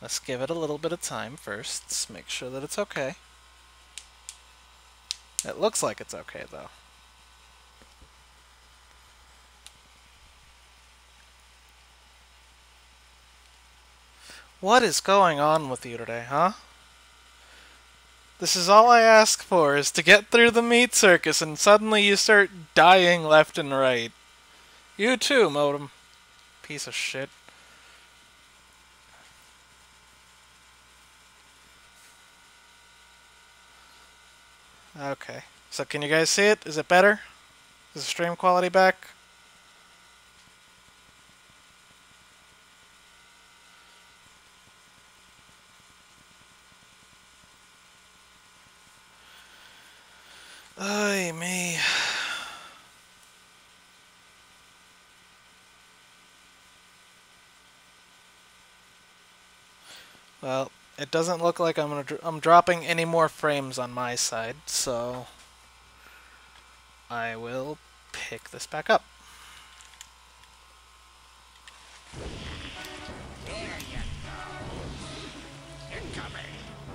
Let's give it a little bit of time first. Let's make sure that it's okay. It looks like it's okay, though. What is going on with you today, huh? This is all I ask for, is to get through the meat circus, and suddenly you start dying left and right. You too, Modem. Piece of shit. Okay. So can you guys see it? Is it better? Is the stream quality back? Ay, me. Well, it doesn't look like I'm dropping any more frames on my side, so I will pick this back up. There you go. Incoming.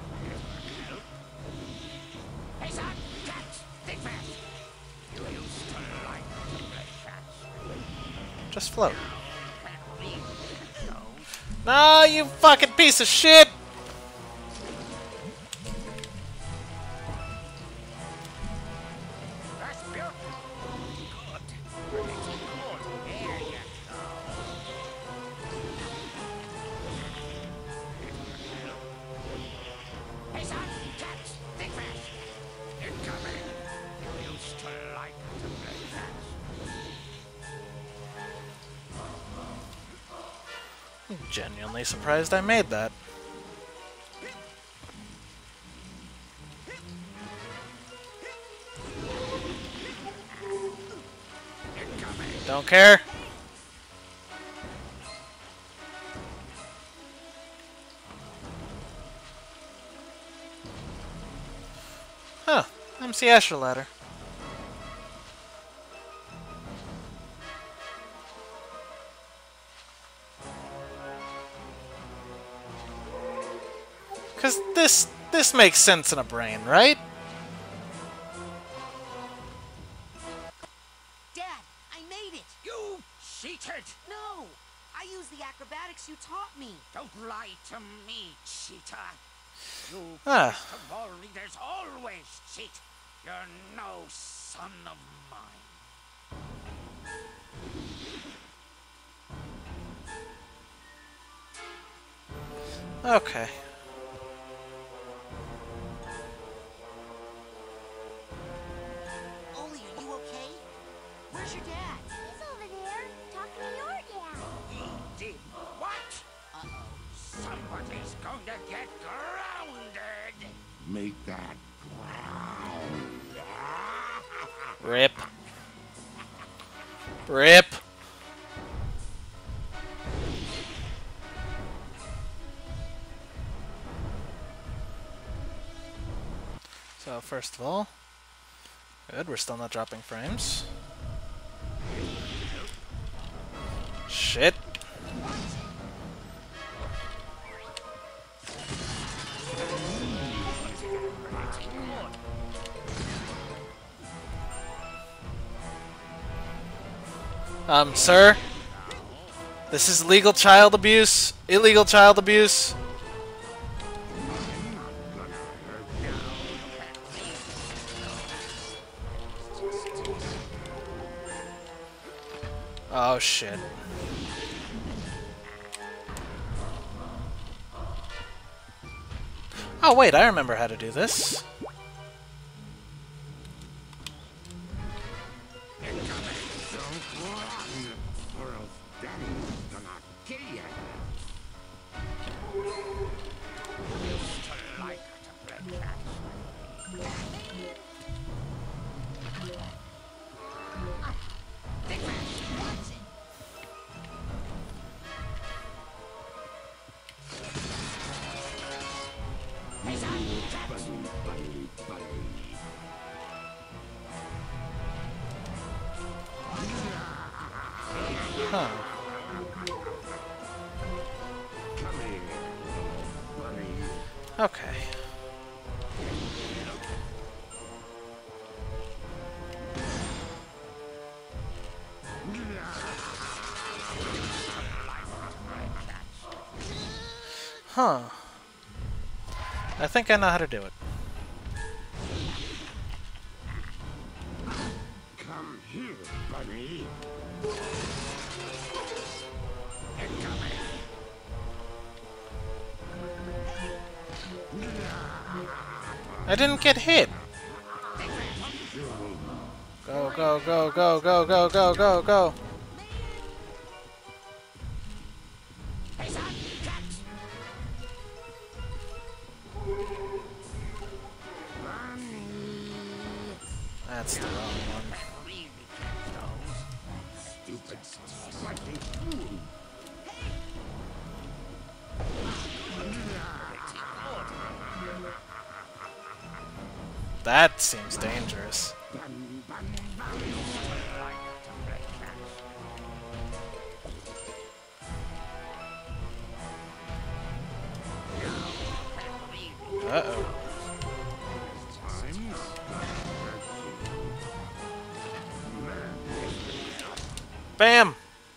Hey, son, catch! Think fast. You used to like to play catch. Just float. Can't leave those. No, you fucking piece of shit! That's beautiful. Good. It's good. There you go. Hey, son, catch! Think fast. Incoming. You used to like to play catch. I'm genuinely surprised I made that. Incoming. Don't care. Huh. MC Escher ladder. Cause this makes sense in a brain, right? Dad, I made it! You cheated! No! I used the acrobatics you taught me. Don't lie to me, cheater. You Ah. first ball readers always cheat. You're no son of mine. Okay. Ollie, are you okay? Where's your dad? He's over there, talking to your dad. He did what? Uh-oh. Somebody's going to get grounded. Make that ground. Rip. Rip. So first of all, good, we're still not dropping frames. Shit. Sir? This is legal child abuse. Illegal child abuse. Oh shit. Oh wait, I remember how to do this. Or else Daddy's gonna kill you. Used to like to play catch. Think fast. What's it? Hey, son, catch! Buddy, buddy. Huh. Come here. Okay. Huh. I think I know how to do it. Come here, bunny. I didn't get hit! Go, go, go, go, go, go, go, go, go! Hey, son, catch! That's the wrong one. Really catch those. Stupid, slutty fool. That seems dangerous. Bun, bun, bun. Like to play catch. Uh-oh. Bam!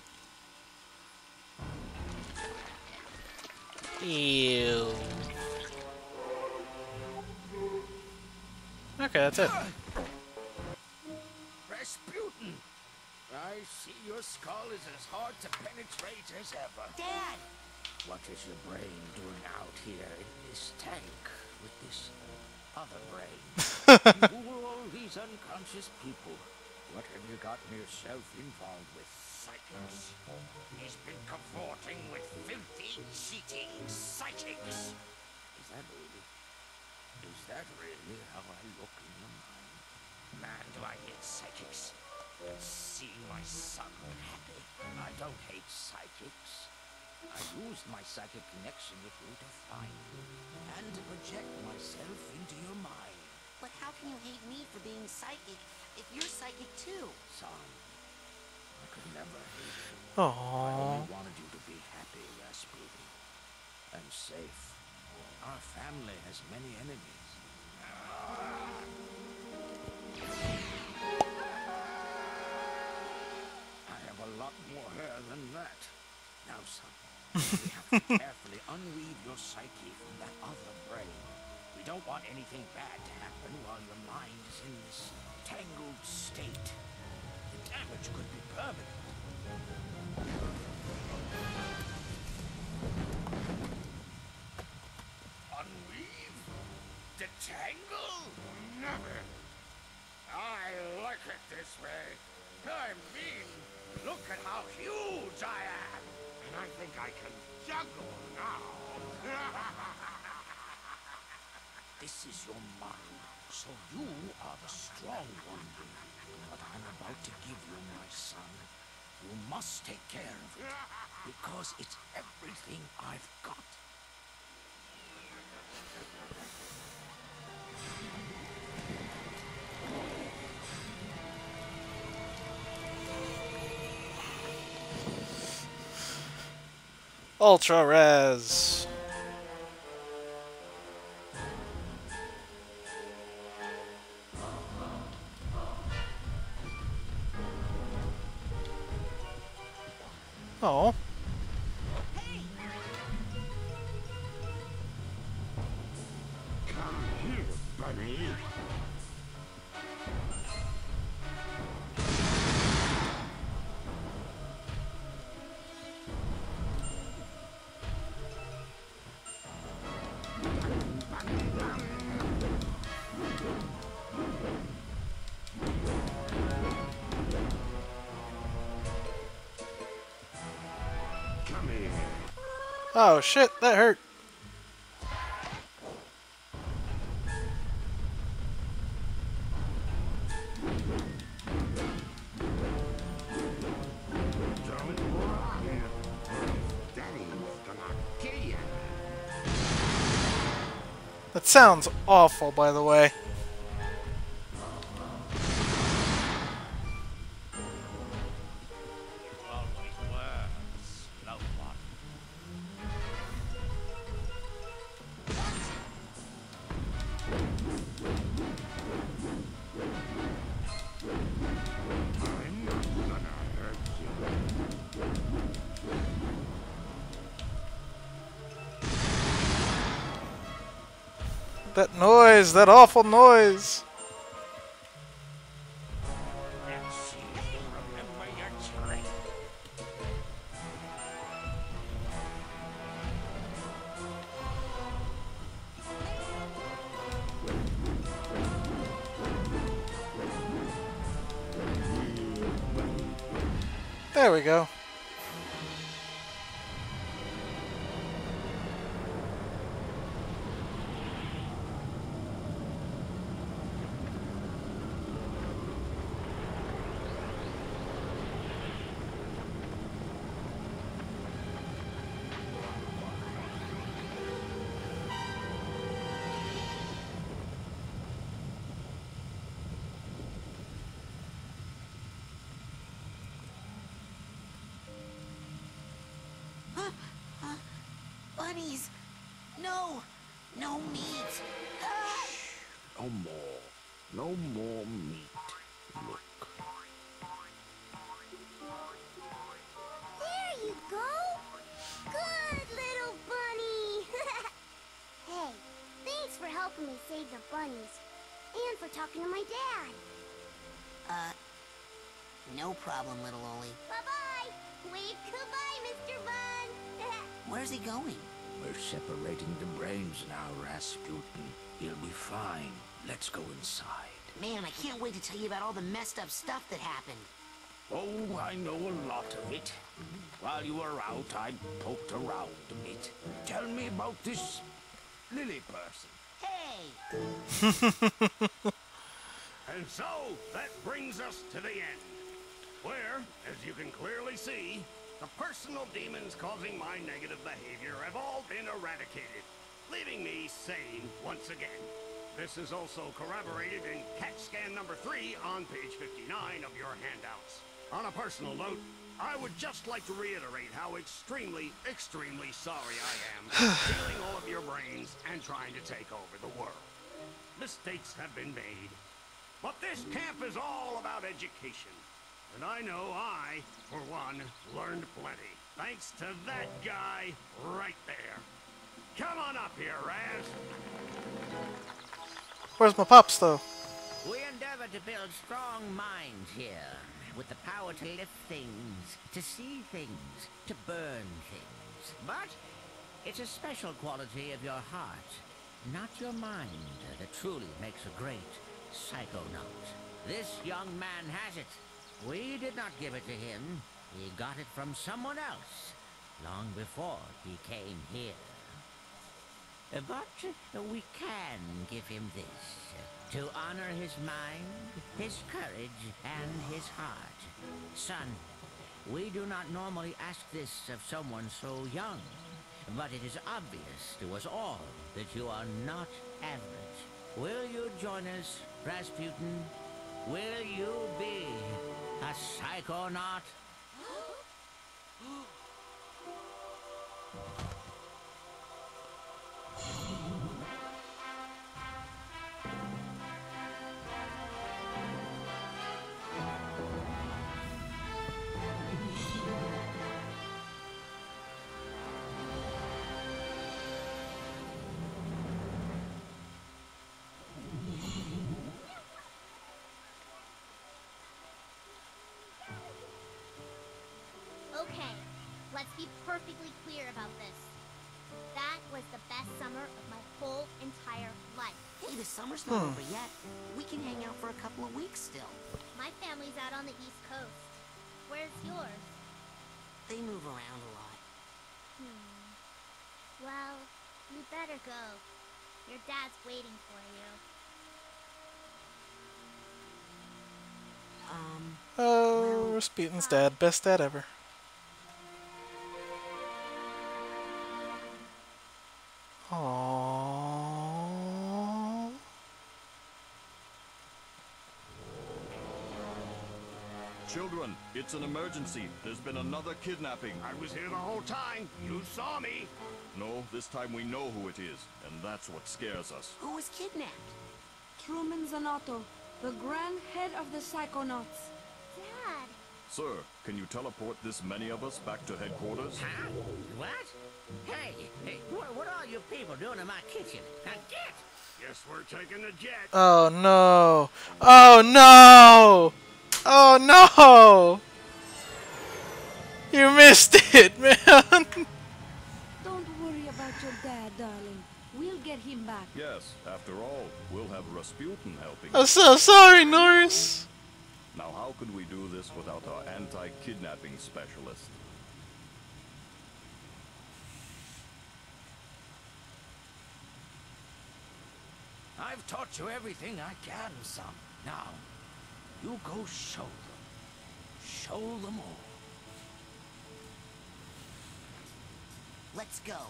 Ew. Okay, that's it. Rasputin! I see your skull is as hard to penetrate as ever. Dad! What is your brain doing out here in this tank with this other brain? You were all these unconscious people. What have you gotten yourself involved with, psychics? He's been cavorting with filthy, cheating psychics. Is that really how I look in your mind? Man, do I hate psychics. Seeing my son happy. I don't hate psychics. I used my psychic connection with you to find you and to project myself into your mind. But how can you hate me for being psychic if you're psychic too? Son, I could never hate you. I Aww. only wanted you to be happy, Rasputin, and safe. Our family has many enemies. I have a lot more hair than that. Now, son, we have to carefully unweave your psyche from that other brain. We don't want anything bad to happen while your mind is in this tangled state. The damage could be permanent. Unweave? Detangle? Never. I like it this way. I mean, look at how huge I am. And I think I can juggle now. This is your mind, so you are the strong one. But I'm about to give you my son. You must take care of it, because it's everything I've got. Ultra Res. Oh. Come here, bunny. Come here. Oh shit, that hurt. Don't run. Daddy's gonna kill you. That sounds awful, by the way. Always were slow one. That noise! That awful noise! Let's see if you remember your trick. There we go. Bunnies! No! No meat! Ah! No more. No more meat. Look. There you go. Good little bunny. Hey, thanks for helping me save the bunnies. And for talking to my dad. No problem, little Oli. Bye-bye. Wave goodbye, Mr. Bun. Where's he going? We're separating the brains now, Rasputin. You'll be fine. Let's go inside. Man, I can't wait to tell you about all the messed up stuff that happened. Oh, I know a lot of it. While you were out, I poked around a bit. Tell me about this Lily person. Hey! And so, that brings us to the end. Where, as you can clearly see, the personal demons causing my negative behavior have all been eradicated, leaving me sane once again. This is also corroborated in CAT scan number 3 on page 59 of your handouts. On a personal note, I would just like to reiterate how extremely, extremely sorry I am for stealing all of your brains and trying to take over the world. Mistakes have been made, but this camp is all about education. And I know I, for one, learned plenty. Thanks to that guy right there. Come on up here, Raz. Where's my pops, though? We endeavor to build strong minds here, with the power to lift things, to see things, to burn things. But it's a special quality of your heart, not your mind, that truly makes a great psychonaut. This young man has it. We did not give it to him. He got it from someone else, long before he came here. But we can give him this, to honor his mind, his courage, and his heart. Son, we do not normally ask this of someone so young, but it is obvious to us all that you are not average. Will you join us, Rasputin? Will you be a psychonaut? Okay, let's be perfectly clear about this. That was the best summer of my whole entire life. Hey, the summer's not over yet. We can hang out for a couple of weeks still. My family's out on the East Coast. Where's yours? They move around a lot. Well, you better go. Your dad's waiting for you. Oh, Rasputin's dad. Best dad ever. Aww. Children, it's an emergency. There's been another kidnapping. I was here the whole time. You saw me. No, this time we know who it is, and that's what scares us. Who was kidnapped? Truman Zanotto, the grand head of the Psychonauts. Dad! Sir, can you teleport this many of us back to headquarters? Huh? What? Hey, what are you people doing in my kitchen? Now get! Guess we're taking a jet. Oh no! Oh no! Oh no! You missed it, man! Don't worry about your dad, darling. We'll get him back. Yes, after all, we'll have Rasputin helping. I'm so sorry, Norris! Now how could we do this without our anti-kidnapping specialist? I've taught you everything I can, son. Now, you go show them. Show them all. Let's go.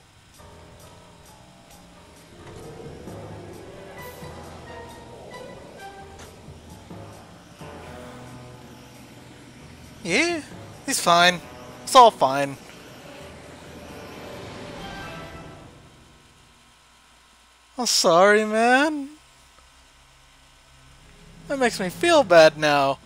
Yeah, he's fine. It's all fine. I'm sorry, man. That makes me feel bad now.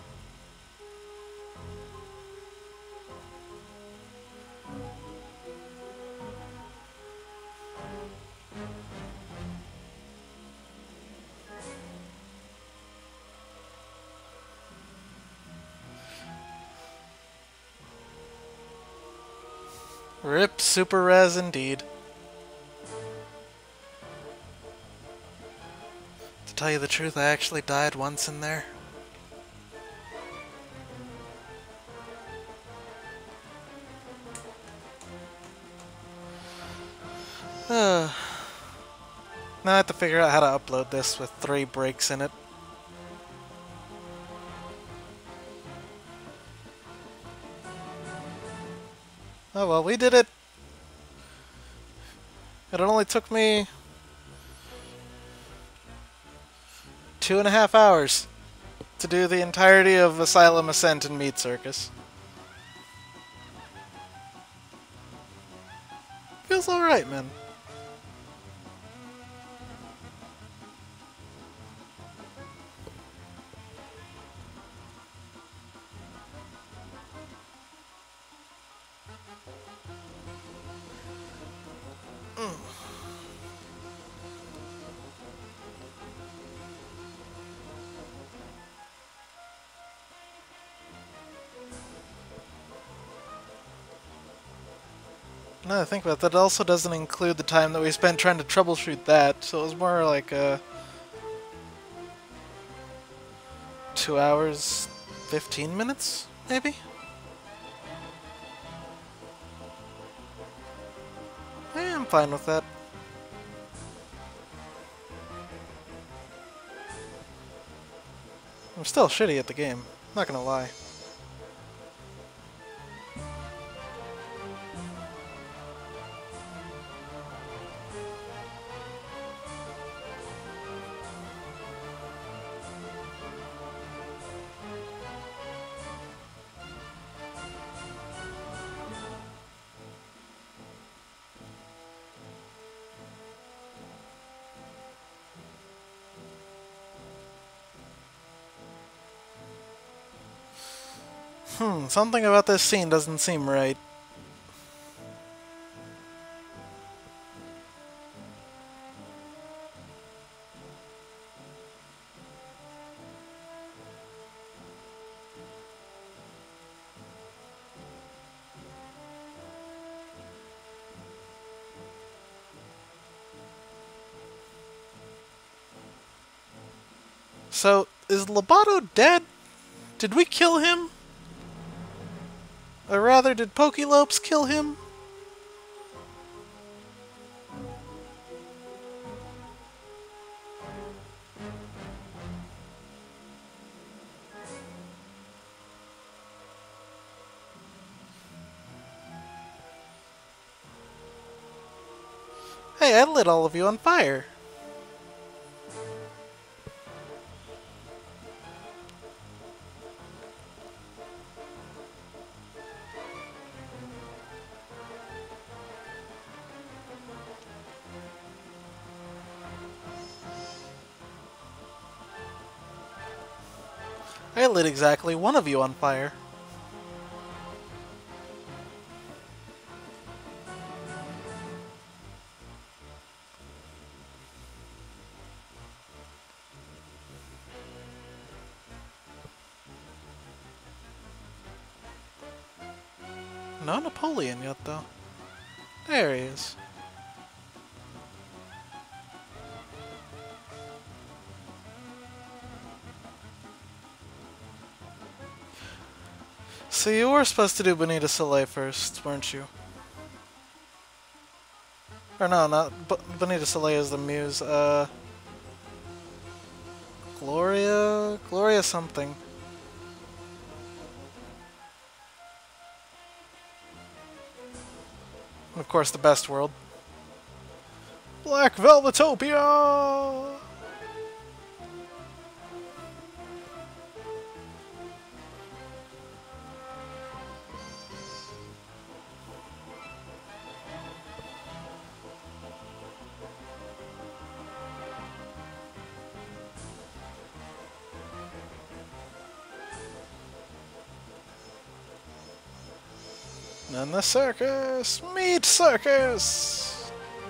Rip Super Res indeed. To tell you the truth, I actually died once in there. Now I have to figure out how to upload this with 3 breaks in it. Oh well, we did it! It only took me 2.5 hours to do the entirety of Asylum Ascent and Meat Circus. Feels alright, man. Now that I think about it, that also doesn't include the time that we spent trying to troubleshoot that, so it was more like 2 hours, 15 minutes, maybe? Yeah, I'm fine with that. I'm still shitty at the game, not gonna lie. Something about this scene doesn't seem right. So, is Lobato dead? Did we kill him? Or rather, did Pokélopes kill him? Hey, I lit all of you on fire. I lit exactly one of you on fire. No Napoleon yet, though. There he is. So you were supposed to do Bonita Soleil first, weren't you? Or no, not Bonita Soleil is the muse. Gloria something. And of course, the best world. Black Velvetopia! And the circus! Meat circus!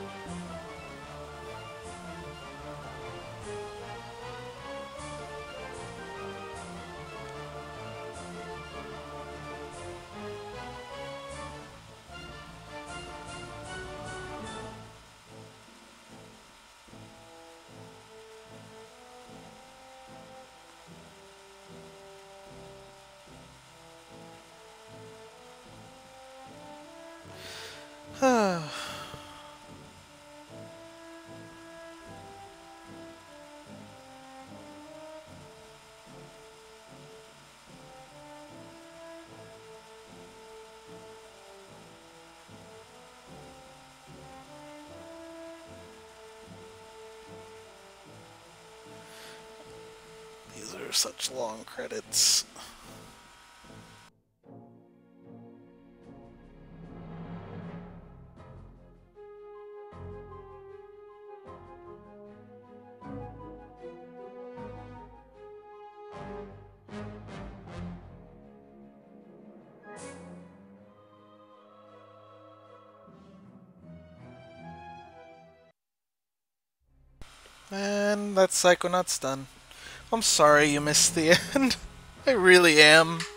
These are such long credits. And that Psychonaut's done. I'm sorry you missed the end. I really am.